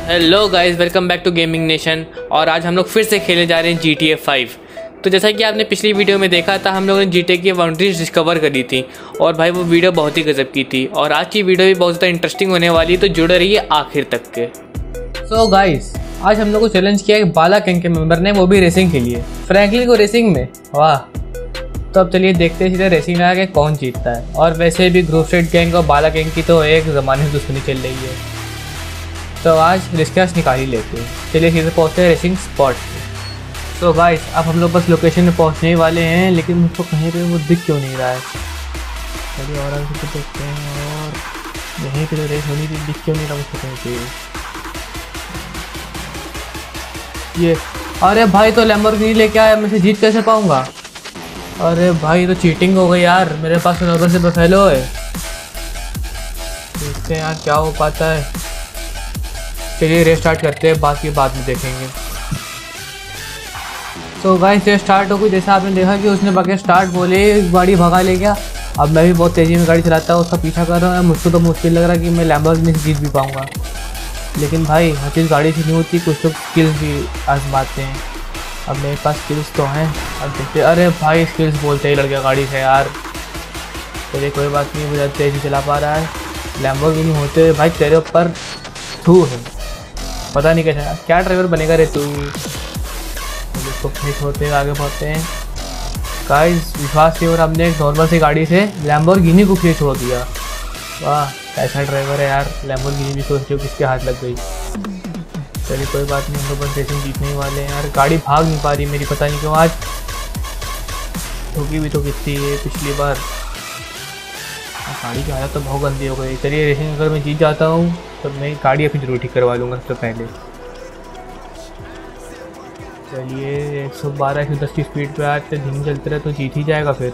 Hello guys, welcome back to gaming nation. और आज हम लोग फिर से खेलने जा रहे हैं GTA 5। तो जैसा कि आपने पिछली वीडियो में देखा था, हम लोगों ने GTA की बाउंड्रीज डिस्कवर करी थी और भाई वो वीडियो बहुत ही गजब की थी। और आज की वीडियो भी बहुत ज़्यादा इंटरेस्टिंग होने वाली है, तो जुड़े रहिए आखिर तक के। सो गाइस, आज हम लोग को चैलेंज किया है बाला गैंग के मेंबर ने, वो भी रेसिंग के लिए, फ्रैंकलिन को रेसिंग में। वाह, तो अब चलिए देखते हैं सीधे रेसिंग लगा के कौन जीतता है। और वैसे भी ग्रुप स्ट्रीट गैंग और बाला गैंग की तो एक ज़माने से दुश्मनी चल रही है, तो आज रिस्क निकाल ही लेते हैं। चलिए सीधे पहुँचते हैं रेसिंग स्पॉट पे। तो गाइस, अब हम लोग बस लोकेशन में पहुँचने ही वाले हैं, लेकिन मुझको कहीं पे वो दिख क्यों नहीं रहा है। चलिए और आगे से देखते हैं, और यहीं पे तो रेस होनी थी, दिख क्यों नहीं रहा मुझको कहीं पे ये। अरे भाई, तो लैम्बोर्गिनी लेके आया, मैं से जीत कैसे पाऊँगा। अरे भाई, तो चीटिंग हो गई यार, मेरे पास तो नॉर्मल से बफेलो है। देखते हैं यार क्या हो पाता है। चलिए रेस स्टार्ट करते हैं, बाकी बाद में देखेंगे। तो गाइस, रेस स्टार्ट हो गई। जैसा आपने देखा कि उसने बगैर स्टार्ट बोले गाड़ी भगा ले गया। अब मैं भी बहुत तेज़ी में गाड़ी चलाता हूँ, उसका पीछा कर रहा हूँ। मुझको तो मुश्किल लग रहा है कि मैं लैम्बोर्गिनी से जीत भी पाऊँगा, लेकिन भाई हर चीज़ गाड़ी से नहीं होती, कुछ तो स्किल्स भी आजमाते हैं। अब मेरे पास स्किल्स तो हैं, अब देखते। अरे भाई, स्किल्स बोलते ही लड़ गया गाड़ी से यार। चलिए कोई बात नहीं, मुझे तेज़ी चला पा रहा है। लैम्बोर्गिनी होते हुए भाई तेरे ऊपर थू है, पता नहीं कैसा क्या ड्राइवर बनेगा रे तू। इसको फिट होते हैं, आगे बढ़ते हैं। गाइस, विश्वास की और हमने एक नॉर्मल सी गाड़ी से लैम्बोर्गिनी को फिर छोड़ दिया। वाह, कैसा ड्राइवर है यार। लैम्बोर्गिनी भी सोच रही हो किसके हाथ लग गई। चलिए कोई बात नहीं, हम लोग बस रेसिंग जीतने ही वाले हैं यार। गाड़ी भाग नहीं पा रही मेरी, पता नहीं क्यों आज। ठोकी भी तो कितनी है पिछली बार। गाड़ी की हालत तो बहुत गंदी हो गई। चलिए रेसिंग अगर मैं जीत जाता हूँ तो मैं गाड़ी अपनी जरूर ठीक करवा लूँगा सबसे पहले। चलिए 112-110 की स्पीड पे आज धीमी चलते रहे तो जीत ही जाएगा। फिर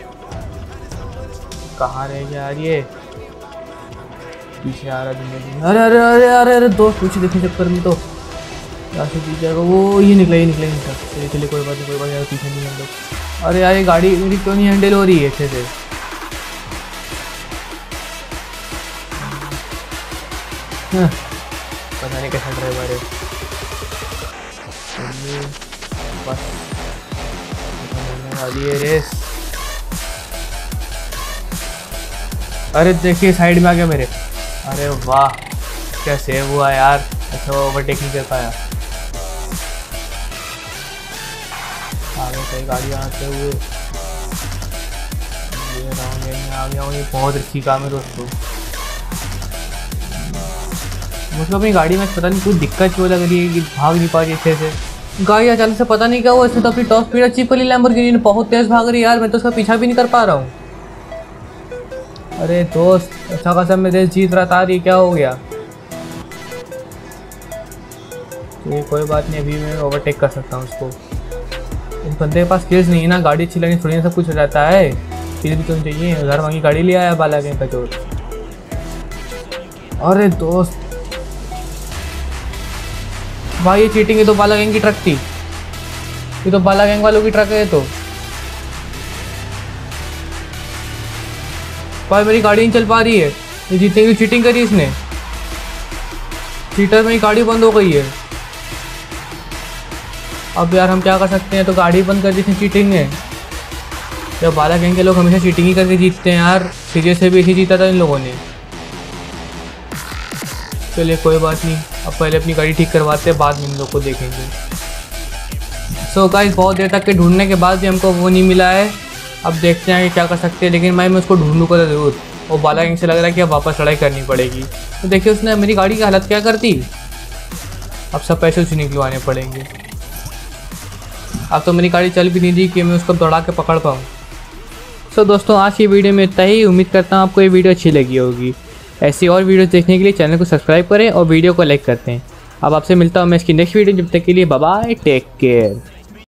कहाँ रह गया यार ये, पीछे आ रहा है। अरे अरे अरे अरे अरे दोस्त, पीछे देखने चक्कर में तो यहाँ से जीत जाएगा वो। ये निकला चलिए चलिए कोई बात नहीं, कोई बात नहीं, पीछे नहीं हम लोग। अरे यार, ये गाड़ी मेरी क्यों नहीं हैंडल हो रही है अच्छे से। पता नहीं कैसा ड्राइवर है। बस होने वाली है रेस। अरे देखिए, साइड में आ गया मेरे। अरे वाह, क्या सेव हुआ यार। अच्छा, वो ओवरटेक नहीं कर पाया। आगे कई गाड़ी आते हुए आ गया हूँ। ये बहुत अच्छी काम है दोस्तों। मुझको अपनी गाड़ी में पता नहीं कुछ दिक्कत क्यों लग रही है कि भाग नहीं पा रही अच्छे से। गाड़ी अचानक से पता नहीं क्या हुआ, इसने तो अपनी टॉप स्पीड अचीव कर ली। लैम्बोर्गिनी ने बहुत तेज़ भाग रही है यार, मैं तो उसका पीछा भी नहीं कर पा रहा हूँ। अरे दोस्त, अच्छा खासा मैं रेस जीत रहा था, ये क्या हो गया। ये कोई बात नहीं, अभी मैं ओवरटेक कर सकता हूँ उसको। इस बंदे के पास स्किल्स नहीं है ना, गाड़ी अच्छी लगनी थोड़ी, सब कुछ हो जाता है। स्किल भी तो चाहिए, घर वांगी गाड़ी ले आया बाला गैंग का चोर। अरे दोस्त भाई, ये चीटिंग है। तो बाला गैंग की ट्रक थी, ये तो बाला गैंग वालों की ट्रक है। तो भाई मेरी गाड़ी नहीं चल पा रही है, ये जीतने की चीटिंग करी इसने। चीटर, मेरी गाड़ी बंद हो गई है। अब यार हम क्या कर सकते हैं, तो गाड़ी बंद कर दी इसने, चीटिंग है। जब बाला गैंग के लोग हमेशा चीटिंग ही करके जीतते हैं यार, सीरियस से भी इसी जीता था इन लोगों ने। चलिए कोई बात नहीं, अब पहले अपनी गाड़ी ठीक करवाते हैं, बाद में इन लोग को देखेंगे। सो गाइस, बहुत देर तक के ढूंढने के बाद भी हमको वो नहीं मिला है। अब देखते हैं कि क्या कर सकते हैं, लेकिन मैं उसको ढूंढूंगा ज़रूर। वो बाला गैंग से लग रहा है कि अब वापस लड़ाई करनी पड़ेगी। तो देखिए उसने मेरी गाड़ी की हालत क्या कर दी। अब सब पैसे उसे निकलवाने पड़ेंगे। अब तो मेरी गाड़ी चल भी नहीं दी कि मैं उसको दौड़ा के पकड़ पाऊँ। सो दोस्तों, आज की वीडियो में इतना ही। उम्मीद करता हूँ आपको ये वीडियो अच्छी लगी होगी। ऐसी और वीडियोस देखने के लिए चैनल को सब्सक्राइब करें और वीडियो को लाइक करते हैं। अब आपसे मिलता हूँ मैं इसकी नेक्स्ट वीडियो। जब तक के लिए बाय बाय, टेक केयर।